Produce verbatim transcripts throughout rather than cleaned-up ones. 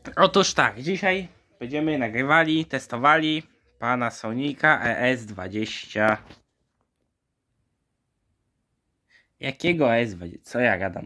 Otóż tak, dzisiaj będziemy nagrywali, testowali Panasonica E S dwadzieścia. Jakiego E S dwadzieścia? Co ja gadam?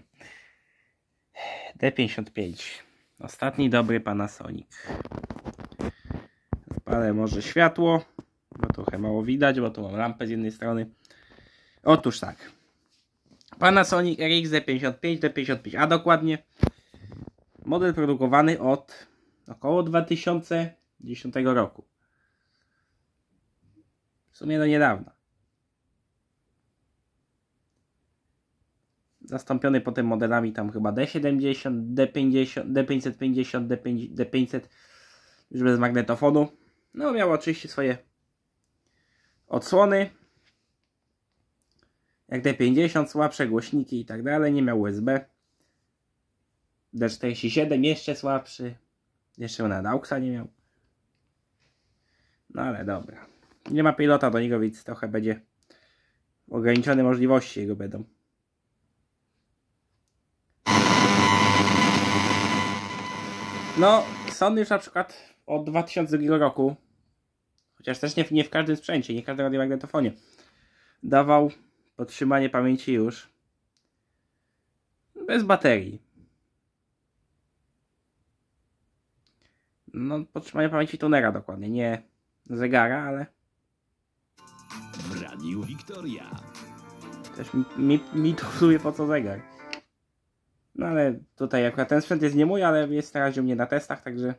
D pięćdziesiąt pięć. Ostatni dobry Panasonic. Zapalę może światło, bo trochę mało widać, bo tu mam lampę z jednej strony. Otóż tak. Panasonic R X D pięćdziesiąt pięć, D pięćdziesiąt pięć, a dokładnie model produkowany od około dwa tysiące dziesiątego roku. W sumie do niedawna. Zastąpiony potem modelami tam chyba D siedemdziesiąt, D pięćdziesiąt, D pięćset pięćdziesiąt, D pięćset, już bez magnetofonu. No miał oczywiście swoje odsłony. Jak D pięćdziesiąt, słabsze głośniki i tak dalej. Nie miał U S B. D czterdzieści siedem jeszcze słabszy. Jeszcze nawet AUXa nie miał. No ale dobra. Nie ma pilota do niego, więc trochę będzie ograniczone możliwości jego będą. No, Sony już na przykład od dwa tysiące drugiego roku, chociaż też nie w, nie w każdym sprzęcie, nie w każdym radiomagnetofonie, dawał podtrzymanie pamięci już bez baterii. No, podtrzymanie pamięci tunera dokładnie, nie zegara, ale w Radiu Wiktoria. Też mi, mi, mi to w sumie po co zegar. No ale tutaj akurat ten sprzęt jest nie mój, ale jest na razie u mnie na testach, także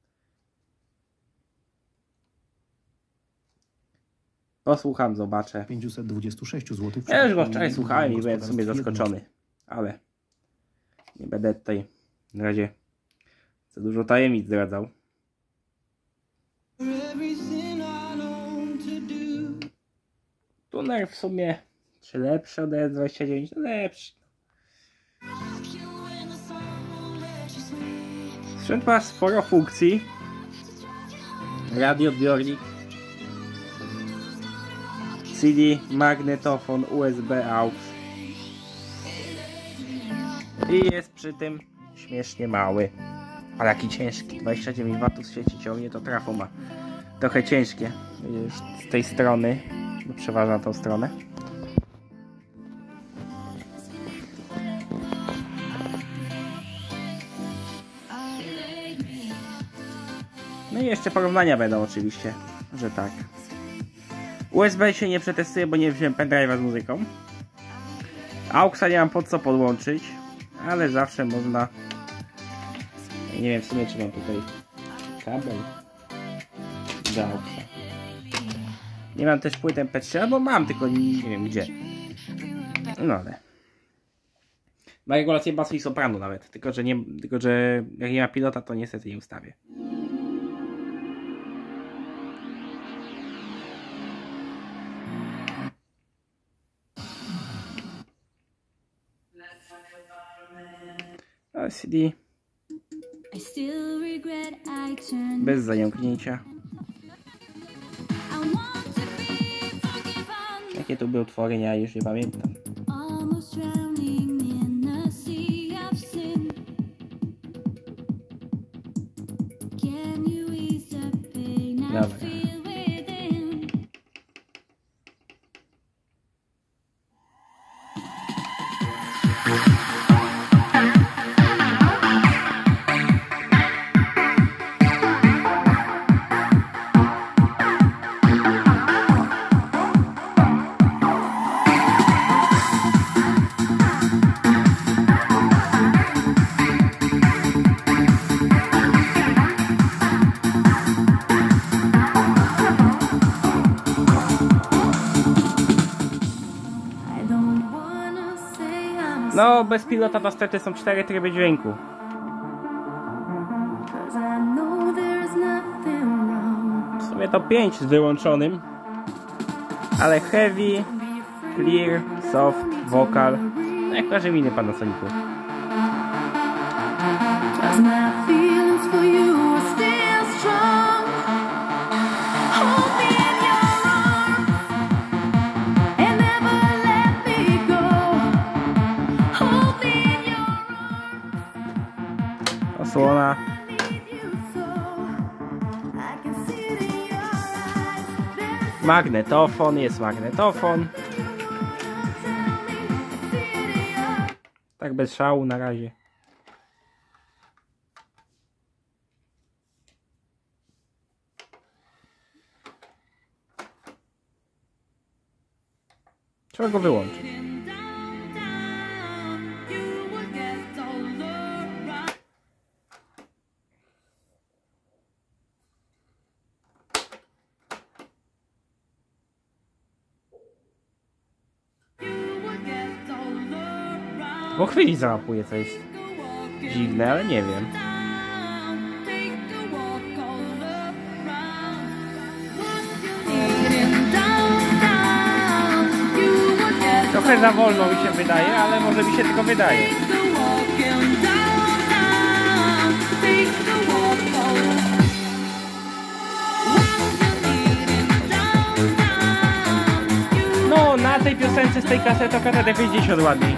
posłucham, zobaczę. pięćset dwadzieścia sześć złotych. Ja już go wczoraj słuchałem i byłem w sumie zaskoczony. Ale nie będę tutaj na razie za dużo tajemnic zdradzał. Tuner w sumie czy lepszy od E S dwadzieścia dziewięć? No lepszy. Sprzęt ma sporo funkcji. Radioodbiornik, C D, magnetofon, U S B, AUX. I jest przy tym śmiesznie mały. Ale jaki ciężki. dwadzieścia dziewięć watów z sieci ciągnie, to trafo ma. Trochę ciężkie. Już z tej strony, bo przeważa tą stronę. No i jeszcze porównania będą oczywiście, że tak. U S B się nie przetestuję, bo nie wziąłem pendrive'a z muzyką. AUXa nie mam pod co podłączyć, ale zawsze można. Nie wiem w sumie czy mam tutaj kabel do AUXa. Nie mam też płyt M P trzy, albo mam, tylko nie wiem gdzie. No ale ma regulację basu i sopranu nawet, tylko że, nie, tylko że jak nie ma pilota, to niestety nie ustawię. L C D bez zająknięcia. Jakie tu były utwory, ja już nie pamiętam. Dobra. No, bez pilota to niestety są cztery tryby dźwięku. W sumie to pięć z wyłączonym. Ale heavy, clear, soft, vocal. No jak każdy inny Panasonicu. osłona Magnetofon, jest magnetofon. Tak bez szału na razie. Trzeba go wyłączyć. Po chwili załapuje, co jest dziwne, ale nie wiem. Trochę za wolno mi się wydaje, ale może mi się tylko wydaje. No, na tej piosence z tej kasety to K D pięćdziesiąt ładniej.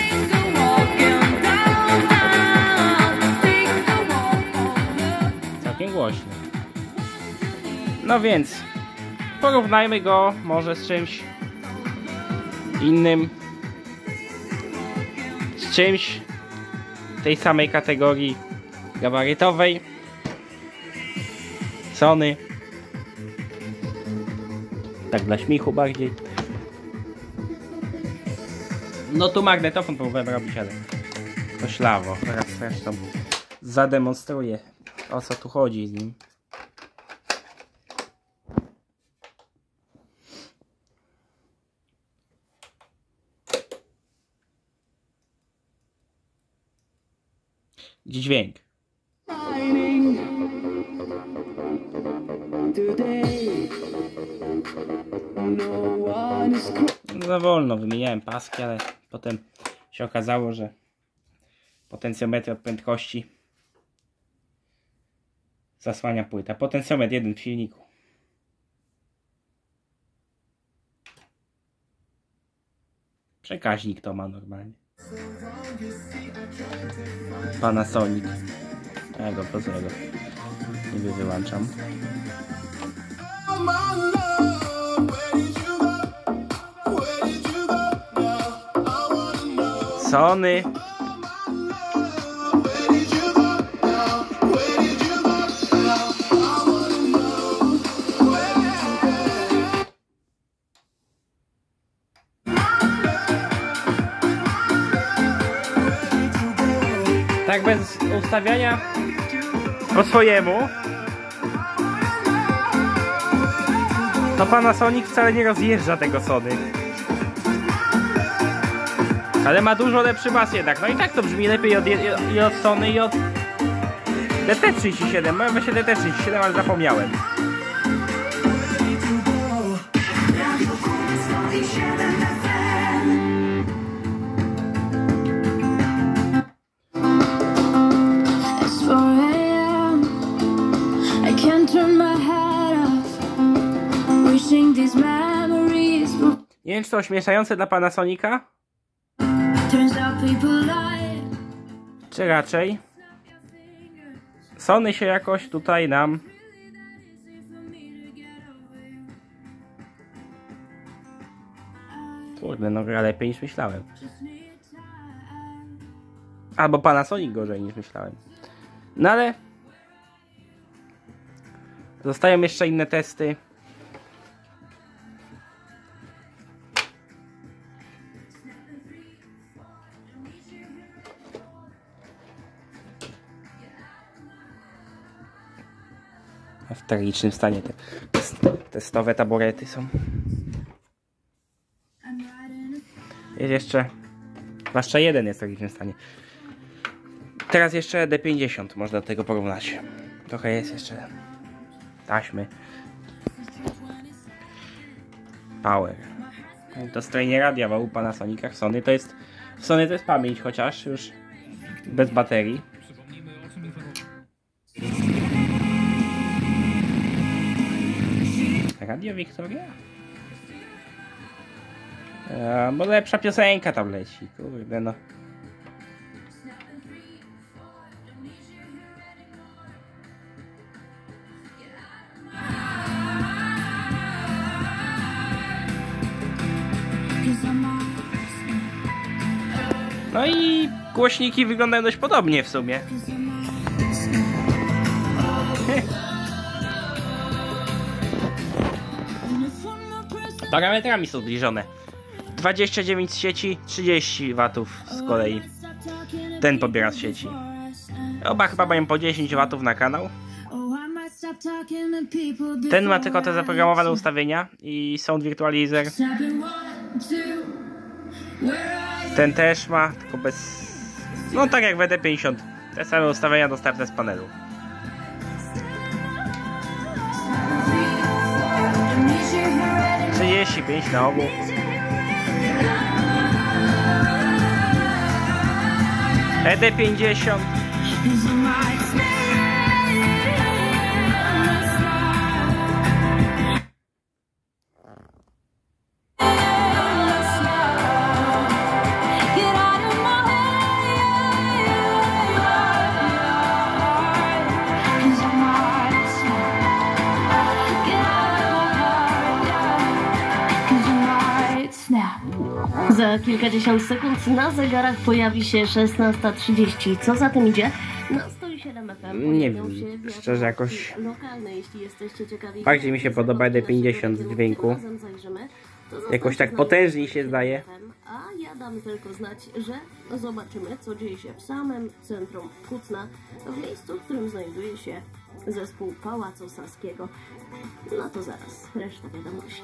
Całkiem głośny. No więc porównajmy go może z czymś innym, z czymś tej samej kategorii gabarytowej. Sony. Tak dla śmiechu bardziej. No tu magnetofon próbowałem robić, ale to ślawo. Teraz zresztą zademonstruję, o co tu chodzi z nim. Dźwięk. Za wolno wymieniałem paski, ale potem się okazało, że potencjometr od prędkości zasłania płyta. Potencjometr jeden w silniku. Przekaźnik to ma normalnie. Panasonic. Ja go po złego niby wyłączam. Sony. Tak bez ustawiania po swojemu, to Panasonic wcale nie rozjeżdża tego Sony. Ale ma dużo lepszy bas jednak. No i tak to brzmi lepiej od, i od Sony i od D T trzydzieści siedem. Mam właśnie D T trzydzieści siedem, ale zapomniałem. Nie wiem, czy to ośmieszające dla Panasonica? Czy raczej Sony się jakoś tutaj nam kurde, no gra lepiej niż myślałem. Albo Panasonic gorzej niż myślałem. No ale zostają jeszcze inne testy. W tragicznym stanie te testowe taborety są. Jest jeszcze, zwłaszcza jeden jest w tragicznym stanie. Teraz jeszcze D pięćdziesiąt można do tego porównać. Trochę jest jeszcze taśmy. Power. To strojnie radia u Panasonicach. W Sony to jest w Sony to jest pamięć, chociaż już bez baterii. Radio Victoria? E, bo lepsza piosenka tam leci, kurde no. No i głośniki wyglądają dość podobnie w sumie. Parametrami są zbliżone. dwadzieścia dziewięć z sieci, trzydzieści watów z kolei. Ten pobiera z sieci. Oba chyba mają po dziesięć watów na kanał. Ten ma tylko te zaprogramowane ustawienia i sound virtualizer. Ten też ma, tylko bez... No tak jak w E D pięćdziesiąt. Te same ustawienia dostępne z panelu. trzydzieści pięć na obu. E D pięćdziesiąt. Za kilkadziesiąt sekund na zegarach pojawi się szesnasta trzydzieści. Co za tym idzie? Na sto siedem F M nie wiem, szczerze jakoś bardziej mi się podoba E D pięćdziesiąt w dźwięku. Jakoś tak potężniej się zdaje. A ja dam tylko znać, że zobaczymy, co dzieje się w samym centrum Kutna, w miejscu, w którym znajduje się zespół Pałacu Saskiego. No to zaraz, reszta wiadomości.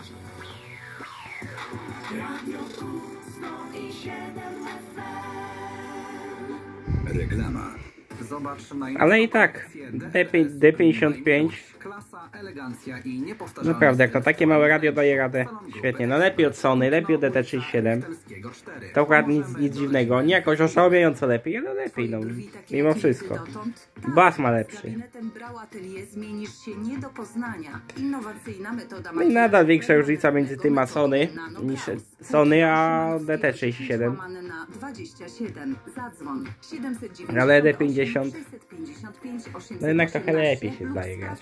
Reklama. Zobacz ale i tak D pięćdziesiąt pięć naprawdę jak to takie małe radio daje radę świetnie, no lepiej od Sony, lepiej od D T trzydzieści siedem, to akurat nic, nic dziwnego, nie jakoś oszałamiająco lepiej, ale lepiej no, mimo wszystko. Bas ma lepszy. No i nadal większa różnica między tym a Sony niż Sony a D T trzydzieści siedem. Ale E D pięćdziesiąt no jednak trochę lepiej się zdaje grać.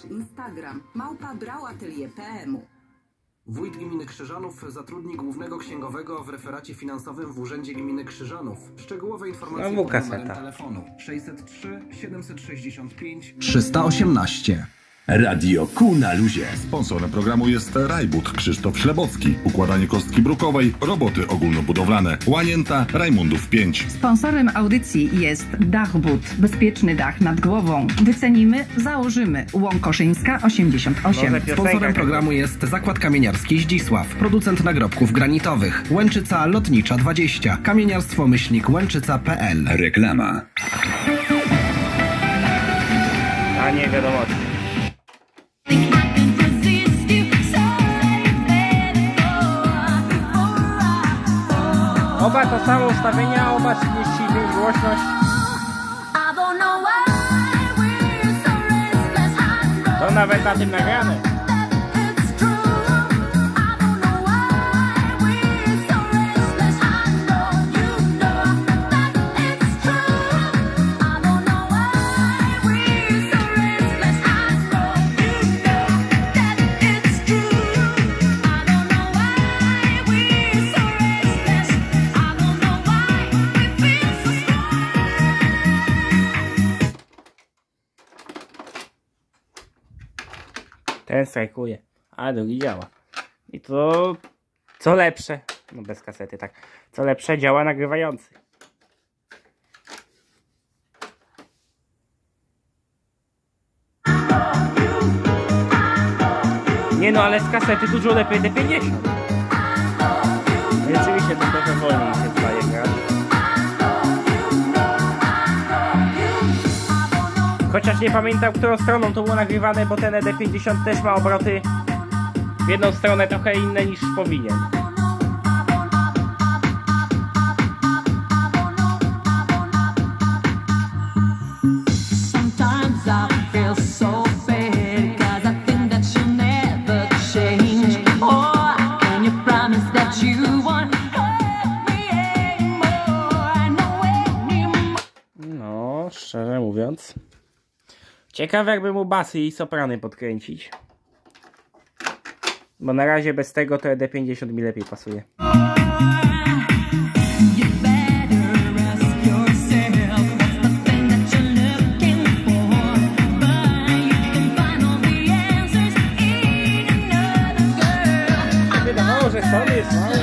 Wójt Gminy Krzyżanów zatrudni głównego księgowego w referacie finansowym w Urzędzie Gminy Krzyżanów. Szczegółowe informacje no, pod numerem telefonu sześćset trzy siedemset sześćdziesiąt pięć trzysta osiemnaście. Radio Q na luzie. Sponsorem programu jest Rajbud Krzysztof Ślebowski. Układanie kostki brukowej, roboty ogólnobudowlane. Łanięta Rajmundów pięć. Sponsorem audycji jest Dachbud. Bezpieczny dach nad głową. Wycenimy, założymy. Łąkoszyńska osiemdziesiąt osiem. Sponsorem programu jest Zakład Kamieniarski Zdzisław. Producent nagrobków granitowych. Łęczyca Lotnicza dwadzieścia. Kamieniarstwo myślnik łęczyca kropka p l. Reklama. A nie wiadomo. Oba to samo ustawienia, oba trzydzieści pięć głośność. To nawet na tym nagrane. Ten strajkuje, a drugi działa. I to co lepsze, no bez kasety, tak. Co lepsze, działa nagrywający. Nie no, ale z kasety dużo lepiej D pięćdziesiąt. Rzeczywiście to trochę wolniej się zdaje grać. Chociaż nie pamiętam, którą stroną to było nagrywane, bo ten E D pięćdziesiąt też ma obroty w jedną stronę trochę inne niż powinien. No, szczerze mówiąc, ciekawe jakby mu basy i soprany podkręcić. Bo na razie bez tego to E D pięćdziesiąt mi lepiej pasuje. jest mały.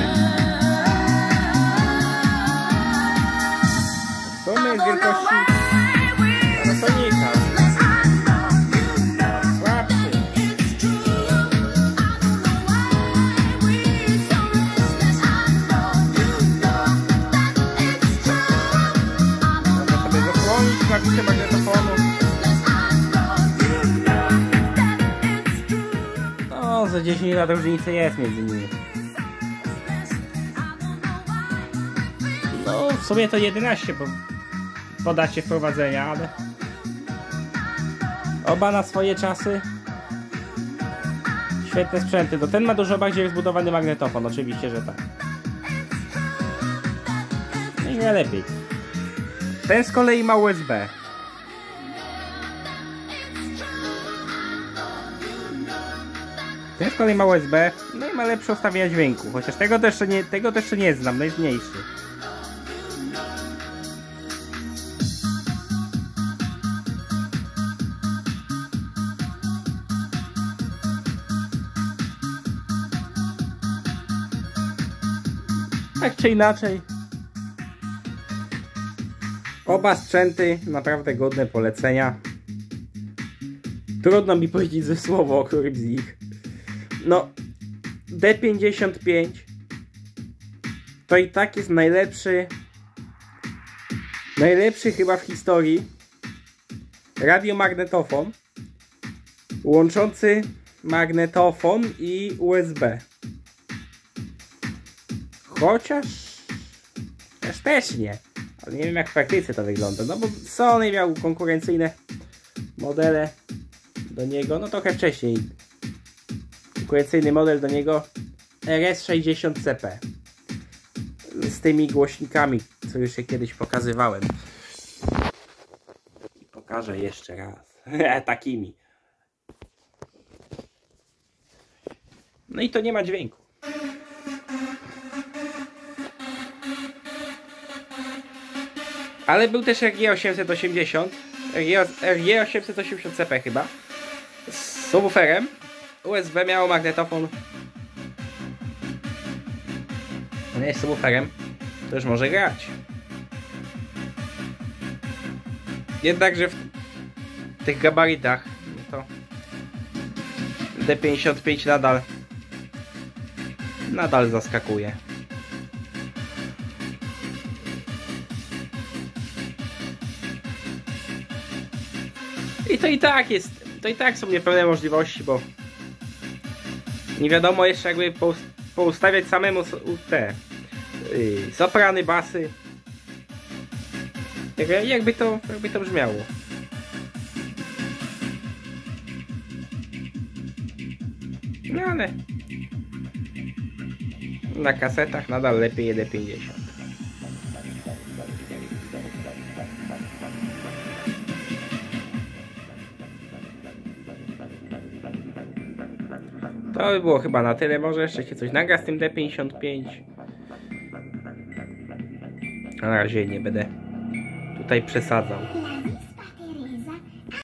W sumie jest wielkości Panasonica. Słabszy. Można sobie zasłonić klawisze magnetofonu. No, za dziesięć lat różnicy jest między nimi. No, w sumie to jedenaście po, po dacie wprowadzenia, ale oba na swoje czasy świetne sprzęty. To ten ma dużo bardziej rozbudowany magnetofon, oczywiście, że tak. No i nie lepiej. Ten z kolei ma U S B. Ten z kolei ma U S B, no i ma lepsze ustawienia dźwięku, chociaż tego też nie, tego też nie znam, no jest mniejszy. Tak czy inaczej, oba sprzęty naprawdę godne polecenia. Trudno mi powiedzieć ze słowo o którym z nich. No, D pięćdziesiąt pięć to i tak jest najlepszy, najlepszy chyba w historii radiomagnetofon łączący magnetofon i U S B. Chociaż też, też nie, ale nie wiem jak w praktyce to wygląda, no bo Sony miał konkurencyjne modele do niego, no trochę wcześniej. Konkurencyjny model do niego R S sześćdziesiąt C P z tymi głośnikami, co już się kiedyś pokazywałem. I pokażę jeszcze raz. Takimi. No i to nie ma dźwięku. Ale był też R G osiemset osiemdziesiąt, R G osiemset osiemdziesiąt C P chyba, z subwooferem. U S B miało magnetofon. Nie jest subwooferem, to już może grać. Jednakże w tych gabarytach to D pięćdziesiąt pięć nadal nadal zaskakuje. I to i tak jest, to i tak są niepełne możliwości, bo nie wiadomo jeszcze jakby poustawiać samemu te yy, soprany, basy. Jakby to, jakby to brzmiało. No ale na kasetach nadal lepiej D pięćdziesiąt. To by było chyba na tyle. Może jeszcze się coś nagra z tym D pięćdziesiąt pięć. Na razie nie będę tutaj przesadzał.